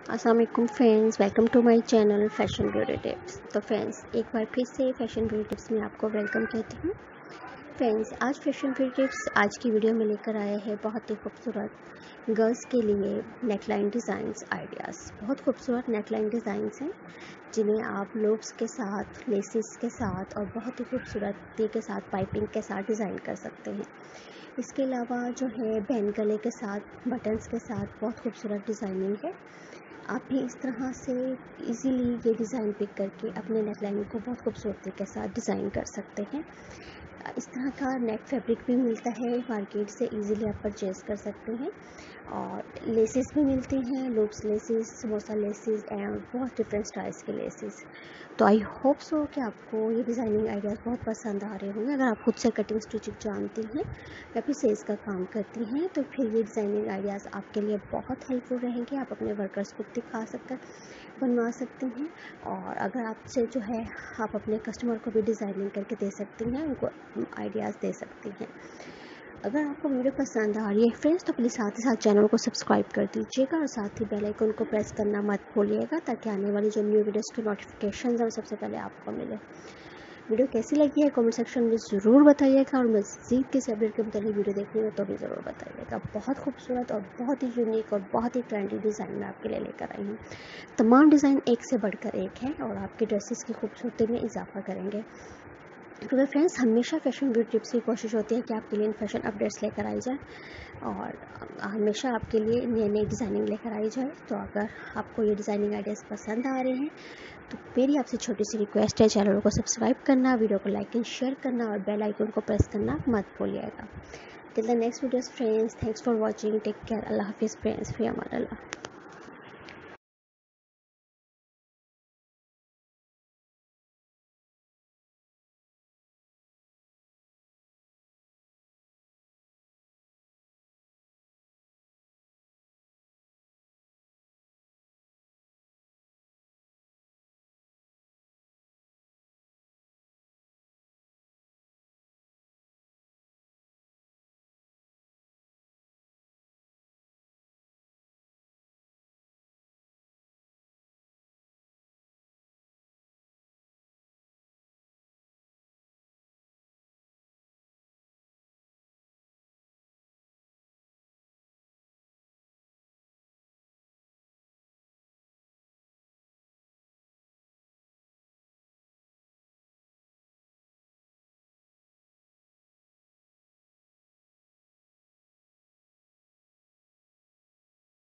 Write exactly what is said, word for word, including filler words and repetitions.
अस्सलाम वालेकुम friends, welcome to my channel fashion beauty tips. तो फ्रेंड्स, एक बार फिर से फैशन ब्यूटी टिप्स में आपको वेलकम कहती हूँ। फ्रेंड्स, आज फैशन ब्यूटी टिप्स आज की वीडियो में लेकर आए हैं बहुत ही खूबसूरत गर्ल्स के लिए नेकलाइन डिज़ाइंस आइडियाज़। बहुत खूबसूरत नेकलाइन डिज़ाइंस हैं जिन्हें आप लूप्स के साथ, लेसेस के साथ और बहुत ही खूबसूरती के साथ, पाइपिंग के साथ डिज़ाइन कर सकते हैं। इसके अलावा जो है बैन गले के साथ, बटन्स के साथ बहुत खूबसूरत डिज़ाइनिंग है। आप भी इस तरह से इजीली ये डिज़ाइन पिक करके अपने नेकलाइन को बहुत खूबसूरती के साथ डिज़ाइन कर सकते हैं। इस तरह का नेक फैब्रिक भी मिलता है मार्केट से, इजीली आप परचेज़ कर सकते हैं। और लेसेस भी मिलती हैं, loops laces, samosa laces and बहुत डिफरेंट स्टाइल्स के लेसेस। तो आई होप सो कि आपको ये डिज़ाइनिंग आइडियाज़ बहुत पसंद आ रहे होंगे। अगर आप खुद से कटिंग स्टिचिंग जानती हैं या फिर सेल्स का काम करती हैं तो फिर ये डिज़ाइनिंग आइडियाज़ आपके लिए बहुत हेल्पफुल रहेंगे। आप अपने वर्कर्स को दिखा सककर बनवा सकते हैं। और अगर आपसे जो है आप अपने कस्टमर को भी डिज़ाइनिंग करके दे सकती हैं, उनको आइडियाज़ दे सकती हैं। अगर आपको वीडियो पसंद आ रही है फ्रेंड्स तो प्लीज़ साथ ही साथ चैनल को सब्सक्राइब कर दीजिएगा और साथ ही बेल आइकन को प्रेस करना मत भूलिएगा ताकि आने वाली जो न्यू वीडियोस के नोटिफिकेशन है सबसे पहले आपको मिले। वीडियो कैसी लगी है कमेंट सेक्शन में ज़रूर बताइएगा और मज़ीद किसी अपडेट के मतलब वीडियो देखनी हो तो भी ज़रूर बताइएगा। बहुत खूबसूरत और बहुत ही यूनिक और बहुत ही ट्रेंडी डिज़ाइन मैं आपके लिए लेकर आई हूँ। तमाम डिज़ाइन एक से बढ़कर एक है और आपके ड्रेसेस की खूबसूरती में इजाफा करेंगे। क्योंकि फ्रेंड्स, हमेशा फैशन ब्यूटी टिप्स की कोशिश होती है कि आपके लिए फैशन अपडेट्स लेकर आई जाए और हमेशा आपके लिए नई नई डिज़ाइनिंग लेकर आई जाए। तो अगर आपको ये डिज़ाइनिंग आइडियाज़ पसंद आ रहे हैं तो मेरी आपसे छोटी सी रिक्वेस्ट है, चैनल को सब्सक्राइब करना, वीडियो को लाइक एंड शेयर करना और बेल आइकन को प्रेस करना मत भूलिएगा। Till the next videos friends, thanks for watching, take care, अल्लाह हाफिज़ फ्रेंड्स, फिर अमान अल्लाह।